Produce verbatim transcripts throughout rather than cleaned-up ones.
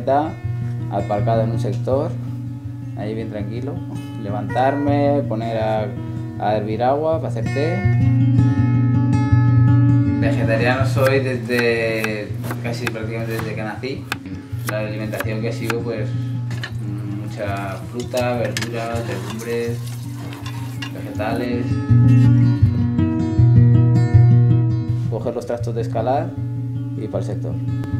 furgoneta aparcada en un sector, ahí bien tranquilo, levantarme, poner a, a hervir agua para hacer té. Vegetariano soy desde casi prácticamente desde que nací. La alimentación que he sido, pues mucha fruta, verduras, legumbres, vegetales. Coger los trastos de escalar y para el sector.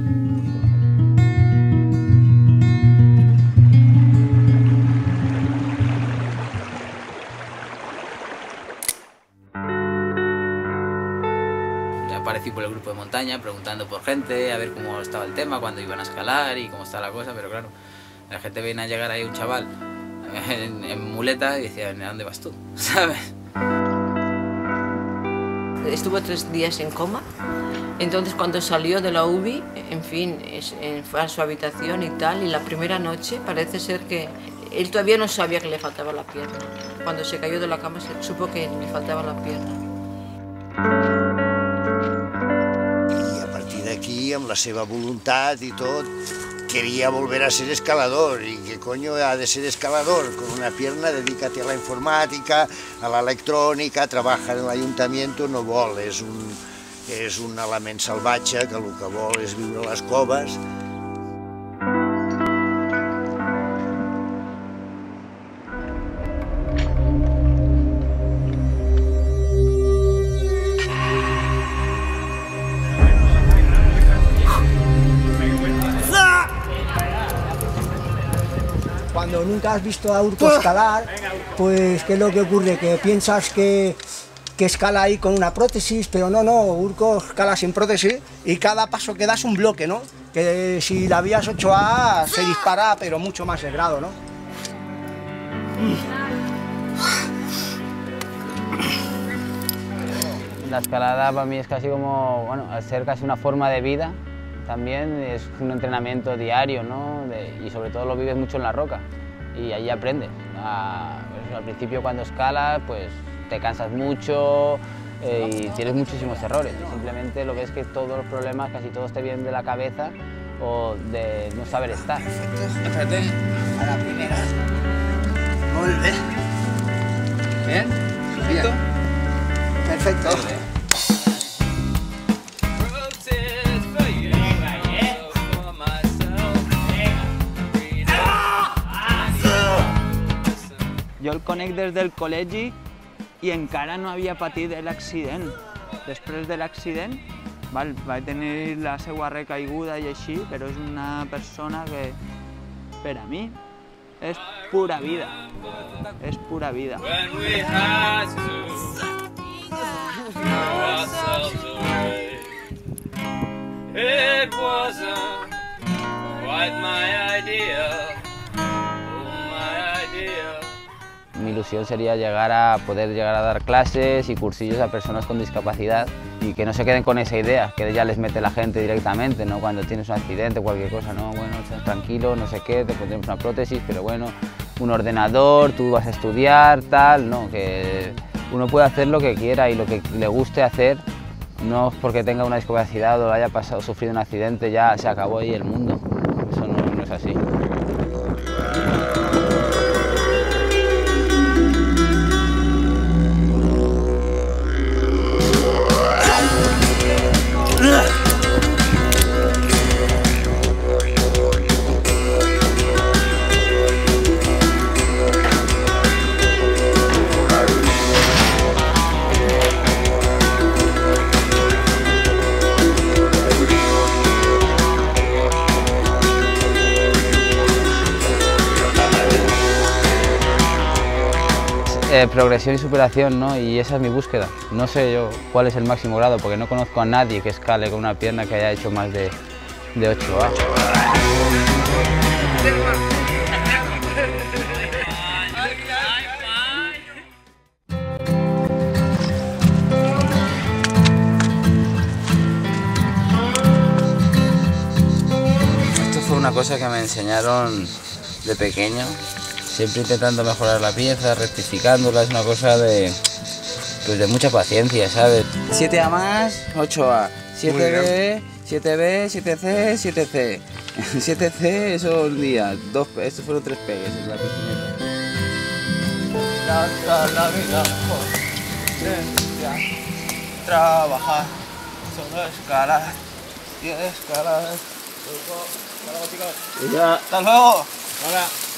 Aparecí por el grupo de montaña preguntando por gente, a ver cómo estaba el tema, cuándo iban a escalar y cómo está la cosa, pero claro, la gente viene a llegar ahí un chaval en, en muleta y decía, ¿a dónde vas tú? ¿Sabes? Estuvo tres días en coma, entonces cuando salió de la U B I, en fin, fue a su habitación y tal, y la primera noche parece ser que él todavía no sabía que le faltaba la pierna. Cuando se cayó de la cama se supo que le faltaba la pierna. Aquí, amb la seva voluntat i tot, quería volver a ser escalador. ¿Y qué coño ha de ser escalador? Con una pierna, dedícate a la informática, a la electrònica, trabaja en l'Ajuntamiento, no vol, és un, és un element salvatge que el que vol és viure a les coves. Cuando nunca has visto a Urco escalar, pues ¿qué es lo que ocurre? Que piensas que, que escala ahí con una prótesis, pero no, no, Urco escala sin prótesis y cada paso que das es un bloque, ¿no? Que si la vías ocho A se dispara, pero mucho más el grado, ¿no? La escalada para mí es casi como, bueno, al ser casi una forma de vida, también es un entrenamiento diario, ¿no? De, y sobre todo lo vives mucho en la roca y ahí aprendes. A, pues, al principio cuando escalas pues te cansas mucho eh, y tienes muchísimos errores. Simplemente lo ves que todos los problemas, casi todos te vienen de la cabeza o de no saber estar. Perfecto. A la primera. Muy bien. ¿Bien? ¿Perfecto? Perfecto. Jo el conec des del col·legi i encara no havia patit l'accident. Després de l'accident vaig tenir la seva recaiguda i així, però és una persona que per a mi és pura vida, és pura vida. It wasn't quite my idea. Mi ilusión sería llegar a poder llegar a dar clases y cursillos a personas con discapacidad y que no se queden con esa idea, que ya les mete la gente directamente, ¿no? Cuando tienes un accidente o cualquier cosa, no, bueno, estás tranquilo, no sé qué, te pondremos una prótesis, pero bueno, un ordenador, tú vas a estudiar, tal, no, que uno puede hacer lo que quiera y lo que le guste hacer, no porque tenga una discapacidad o haya pasado, sufrido un accidente, ya se acabó ahí el mundo, eso no, no es así. Eh, progresión y superación, ¿no? Y esa es mi búsqueda. No sé yo cuál es el máximo grado, porque no conozco a nadie que escale con una pierna que haya hecho más de, de ocho A. Esto fue una cosa que me enseñaron de pequeño. Siempre intentando mejorar la pieza, rectificándola, es una cosa de, pues de mucha paciencia, ¿sabes? siete A más, ocho A, siete B, siete B, siete C, siete C. En siete C esos días, dos, estos fueron tres pegues en la piscineta. La vida, joder, trabajar, solo escalar y escalar. Hasta luego. Ya. Hasta luego. Hola.